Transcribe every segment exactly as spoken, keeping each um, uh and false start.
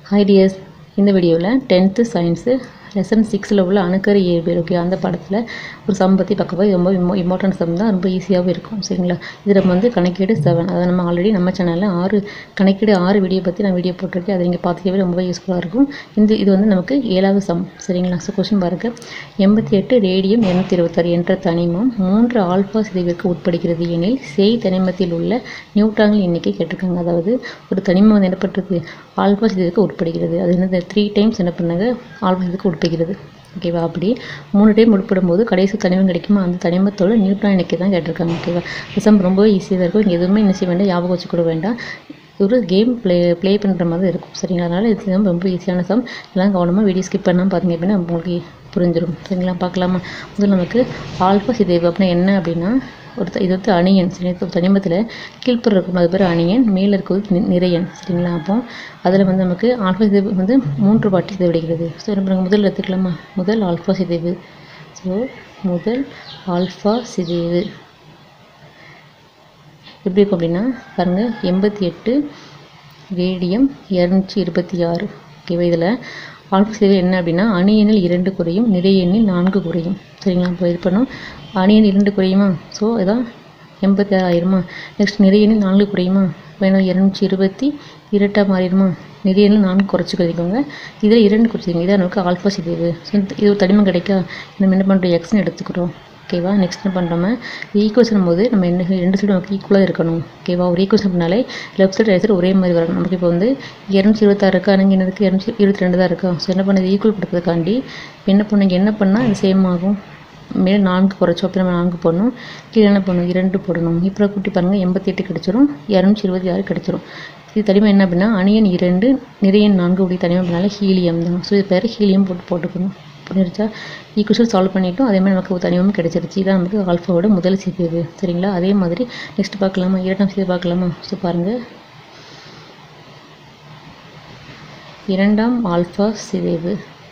Hi dears, இந்த வீடியோவில் tenth science lesson six ல உள்ள அணுக்கரு இயற்பியல் ஓகே அந்த பாடத்தில் ஒரு சம் பற்றி பார்க்க போய் ரொம்ப இம்பார்ட்டன்ட் சம் தான், ரொம்ப ஈஸியாகவும் இருக்கும் சரிங்களா. இது நம்ம வந்து கணக்கீடு செவன், அதை நம்ம ஆல்ரெடி நம்ம சேனலில் ஆறு கணக்கீடு ஆறு வீடியோ பற்றி நான் வீடியோ போட்டிருக்கேன். அதை நீங்கள் பார்த்துக்கவே ரொம்ப யூஸ்ஃபுல்லாக இருக்கும். இந்த இது வந்து நமக்கு ஏழாவது சம் சரிங்களா. ஸோ கொஸ்டின் பாருங்க, எண்பத்தி எட்டு ரேடியம் இரநூத்தி இருபத்தாறு என்ற தனிமம் மூன்று ஆல்ஃபா சிதைவிற்கு உட்படுகிறது எனில் செய் தனிமத்தில் உள்ள நியூட்ரான்கள் எண்ணிக்கை கேட்டிருக்காங்க. அதாவது ஒரு தனிமம் வந்து என்ன பண்ணுறது, ஆல்ஃபா சிதைவுக்கு உட்படுகிறது. அது என்ன த்ரீ டைம்ஸ் என்ன பண்ணாங்க, ஆல்ஃபா சிதைவுக்கு உட்படுகிறது ஓகேவா. அப்படி மூணு டைம் உட்படும் போது கடைசி தனிமம் கிடைக்குமா, அந்த தனிமத்தோட நியூட்ரான் எண்ணிக்கை தான் கேட்டிருக்காங்க ஓகேவா. சம் ரொம்பவே ஈஸியாக இருக்கும். இங்கே எதுவுமே என்ன செய்ய வேண்டாம், ஞாபகம் வச்சு கூட வேண்டாம். ஒரு கேம் ப்ளே ப்ளே பண்ணுற மாதிரி இருக்கும் சரிங்களா. அதனால் இது சம் ரொம்ப ஈஸியான சம். எல்லாம் கவனமாக வீடியோ ஸ்கிப் பண்ணாமல் பார்த்தீங்க அப்படின்னா உங்களுக்கு புரிஞ்சிடும் சரிங்களா. பார்க்கலாமா. முதல்ல நமக்கு ஆல்ஃபா சிதைவு அப்படின்னா என்ன அப்படின்னா, ஒரு இது வந்து அணியன் சரி. தனிமத்தில் கீழ்ப்புற இருக்கும் அது பேர் அணியன், மேலே இருக்கிறது நிறையன் சரிங்களா. அப்போ அதில் வந்து நமக்கு ஆல்ஃபா சிதைவு வந்து மூன்று பாட்டி சிதைவடைகிறது. ஸோ நம்ம முதல் எடுத்துக்கலாமா, முதல் ஆல்ஃபா சிதைவு. ஸோ முதல் ஆல்ஃபா சிதைவு எப்படி இருக்கும் அப்படின்னா பாருங்கள், எண்பத்தி எட்டு ரேடியம் இரநூற்றி இருபத்தி ஆறு ஓகேவா. இதில் ஆல்ஃபா சிதைவு என்ன அப்படின்னா, அணியனில் இரண்டு குறையும் நிறையெண்ணில் நான்கு குறையும் சரிங்களா. இப்போ இது பண்ணோம், அணியன் இரண்டு குறையுமா, ஸோ இதான் எண்பத்தி ஆறு ஆயிரமா. நெக்ஸ்ட் நிறையெண்ணில் நான்கு குறையுமா, வேணும் இரநூற்றி இருபத்தி இரட்டாக மாறிடுமா. நிறையெண்ணில் நான்கு குறைச்சி கிடைக்கோங்க, இதில் இரண்டு குறைச்சிங்க. இதான் நமக்கு ஆல்ஃபா சிதைவு. ஸோ இது ஒரு தனிமம் கிடைக்கா, நம்ம என்ன பண்ணுறோம், எக்ஸ்ன்னு எடுத்துக்கிறோம் ஓகேவா. நெக்ஸ்ட் என்ன பண்ணுறோம், ஈக்குவேஷன் போது நம்ம என்ன ரெண்டு சைடு நமக்கு ஈக்குவலாக இருக்கணும் ஓகேவா. ஒரு ஈக்குவேஷன் பண்ணாலே லெஃப்ட் சைடு ரைட் சைடு ஒரே மாதிரி வரணும். நமக்கு இப்போ வந்து இரநூற்றி இருபத்தாறு இருக்கா, அங்கே என்னதுக்கு இரநூற்றி இருபத்தி ரெண்டு தான் இருக்கா. ஸோ என்ன பண்ணது, ஈக்குவல் படுத்துறதுக்காண்டி என்ன பண்ணுங்க, என்ன பண்ணால் இது சேம் ஆகும், மேலே நான்கு குறைச்சோம் அப்போ நம்ம நான்கு போடணும், கீழே என்ன பண்ணணும், இரண்டு போடணும். இப்போ கூட்டி பாருங்கள், எண்பத்தி எட்டு கிடச்சிரும், இரநூற்றி இருபத்தி ஆறு கிடச்சிரும். இது தனிமம் என்ன அப்படின்னா அணியன் இரண்டு நிறையன் நான்கு அப்படி தனிமம் அப்படின்னால ஹீலியம் தான். ஸோ இது பேர் ஹீலியம் போட்டு போட்டுக்கணும். புரிஞ்சிருச்சா. ஈக்குவேஷன் சால்வ் பண்ணிட்டோம், அதே மாதிரி நமக்கு ஒரு தனிமம் கிடைச்சிருச்சு. இதான் நமக்கு ஆல்ஃபாவோட முதல் சிதைவு சரிங்களா. அதே மாதிரி நெக்ஸ்ட் பார்க்கலாமா, இரண்டாம் சிதைவு பார்க்கலாமா. ஸோ பாருங்கள், இரண்டாம் ஆல்ஃபா சிதைவு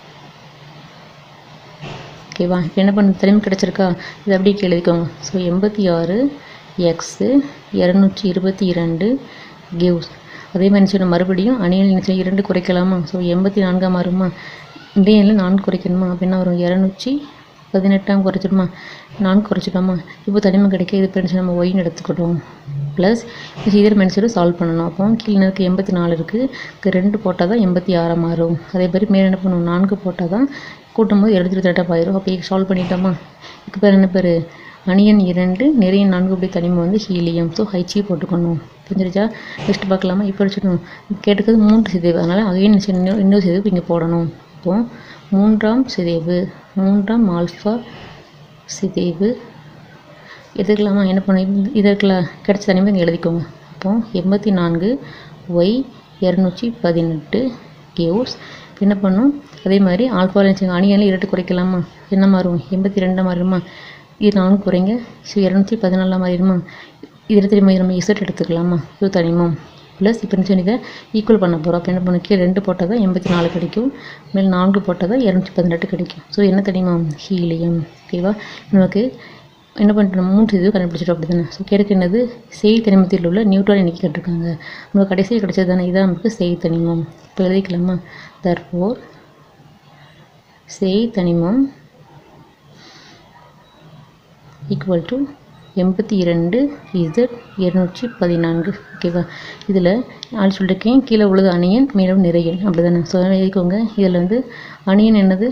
ஓகேவா. இப்போ என்ன பண்ண தனிமம் கிடச்சிருக்கா, இது அப்படியே எழுதிக்கோங்க. ஸோ எண்பத்தி ஆறு எக்ஸு இரநூற்றி இருபத்தி இரண்டு கிவ்ஸ். அதே மாதிரி சொன்ன மறுபடியும் அணியல் இரண்டு குறைக்கலாமா. ஸோ எண்பத்தி நான்காக மாறுமா, இன்றைய எண்ணில் நான்கு குறைக்கணுமா, அப்படின்னா வரும் இரநூற்றி பதினெட்டாம் குறைச்சிடுமா, நான்கு குறைச்சிட்டோமா. இப்போ தனிமம் கிடைக்க இது பென்ஷன் நம்ம ஒயின்னு எடுத்துக்கிட்டோம். ப்ளஸ் இதர் மென்சரும் சால்வ் பண்ணணும். அப்போ கீழே இருக்குது எண்பத்தி நாலு இருக்குது, ரெண்டு போட்டால் தான் எண்பத்தி ஆறாக மாறும். அதே மாதிரி மேலே என்ன பண்ணுவோம், நான்கு போட்டால் தான் கூட்டும் போது எழுபத்தி ரெண்டாக ஆயிரும். அப்போ சால்வ் பண்ணிட்டோமா. இதுக்கு பேர் என்ன பேர், அணியன் இரண்டு நிறைய நான்கு அப்படி தனிமம் வந்து ஹீலியம். ஸோ ஹைச்சி போட்டுக்கணும். புரிஞ்சிருச்சா. நெக்ஸ்ட் பார்க்கலாமா. இப்போ வச்சுக்கணும், கேட்டுக்கிறது மூன்று சிதைவு, அதனால் அகைன் இன்னொரு சிதைவு இங்கே போடணும். அப்போது மூன்றாம் சிதைவு, மூன்றாம் ஆல்ஃபா சிதைவு எடுத்துக்கலாமா. என்ன பண்ண இதற்குலாம் கிடச்ச தனிமம் இங்கே எழுதிக்கோங்க. அப்போது எண்பத்தி நான்கு ஒய் இரநூற்றி பதினெட்டு கேவ்ஸ். என்ன பண்ணும், அதே மாதிரி ஆல்ஃபா அணியால் இரண்டு குறைக்கலாமா, என்ன மாறும், எண்பத்தி ரெண்டாக மாறிடுமா. இது நான்கு குறைங்க, ஸோ இரநூற்றி பதினாலாம் மாறிடுமா. இதில் திரும்ப நம்ம இசட் எடுத்துக்கலாமா, இது தனிமம். ப்ளஸ் இப்போ என்ன இதை ஈக்குவல் பண்ண போகிறோம். அப்போ என்ன பண்ண, கீழே ரெண்டு போட்டால் தான் எண்பத்தி நாலு கிடைக்கும், மேலே நான்கு போட்டால் தான் இரநூற்றி பதினெட்டு கிடைக்கும். ஸோ என்ன தனிமம், ஹீலியம் ஓகேவா. நமக்கு என்ன பண்ணிட்டு மூன்று இது கண்டுபிடிச்சிட்டோம் அப்படி தானே. ஸோ கேட்க என்னது, செய் தனிமத்தில் உள்ள நியூட்ரான் எண்ணிக்கை கேட்டிருக்காங்க. நமக்கு கடைசியில் கிடைச்சது தானே, இதான் நமக்கு செய் தனிமம். இப்போ எழுதிக்கலாமா. தற்போர் செய் தனிமம் ஈக்குவல் டு எண்பத்தி இரண்டு இசட் இருநூற்றி பதினான்கு ஓகேவா. இதில் ஆள் சொல்லியிருக்கேன், கீழே உள்ளது அணியன் மேலே நிறையன் அப்படி தானே. ஸோ எழுதிக்கோங்க. இதில் வந்து அணியன் என்னது,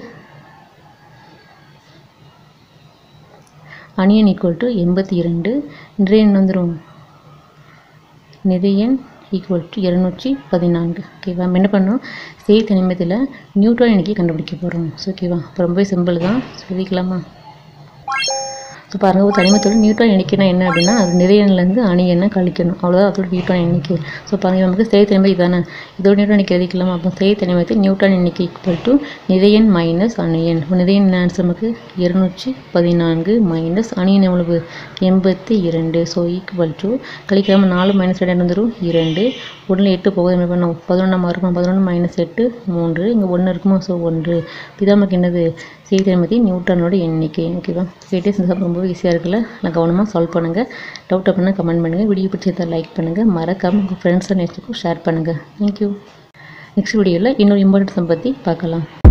அணியன் ஈக்குவல் டு எண்பத்தி இரண்டு, நிறையன் வந்துடும் நிறையன் ஈக்குவல் டு இரநூற்றி பதினான்கு ஓகேவா. நம்ம என்ன பண்ணோம், செய் தனிமத்தில் நியூட்ரான் எண்ணிக்கை கண்டுபிடிக்க போகிறோம். ஸோ ஓகேவா. இப்போ ரொம்ப சிம்பிள் தான், சொல்லிக்கலாமா. ஸோ பாருங்கள், ஒரு தனிமத்தோட நியூட்ரான் எண்ணிக்கைனா என்ன அப்படின்னா, அது நிறையன்லேருந்து அணியனை கழிக்கணும், அவ்வளோதான் அதோட நியூட்ரான் எண்ணிக்கை. ஸோ பாருங்கள், நமக்கு செய் தனிமம் இதானே, இதோட நியூட்ரான் எண்ணிக்கை எழுதிக்கலாமா. அப்போ செய் தனிமத்தில் நியூட்ரான் எண்ணிக்கை ஈக்குவல் டு நிறையன் மைனஸ் அணியன். நிறையன் ஆன்சர் நமக்கு இருநூற்றி பதினான்கு மைனஸ் அணியன் எவ்வளவு எண்பத்தி இரண்டு. ஸோ ஈக்குவல் டு கழிக்காமல் நாலு மைனஸ் ரெண்டு வந்துடும் இரண்டு, ஒன்றில் எட்டு போகுது என்ன பண்ணோம், பதினொன்றா மாறுமா, பதினொன்று மைனஸ் எட்டு மூன்று, இங்கே ஒன்று இருக்குமா. ஸோ ஒன்று. இதான் நமக்கு என்னது, செய் தனிமத்தின் நியூட்ரானோட எண்ணிக்கை ஓகேவா. கேட்டே செஞ்சு ரொம்ப ஈஸியாக இருக்குல்ல. நான் கவனமாக சால்வ் பண்ணுங்கள். டவுட் அப்படின்னா கமெண்ட் பண்ணுங்கள். வீடியோ பிடிச்சதை லைக் பண்ணுங்கள். மறக்காமல் உங்கள் ஃப்ரெண்ட்ஸ் அண்ட் நேச்சுக்கும் ஷேர் பண்ணுங்கள். தேங்க்யூ. நெக்ஸ்ட் வீடியோவில் இன்னொரு இம்பார்ட்டன்ட் சம் பற்றி பார்க்கலாம்.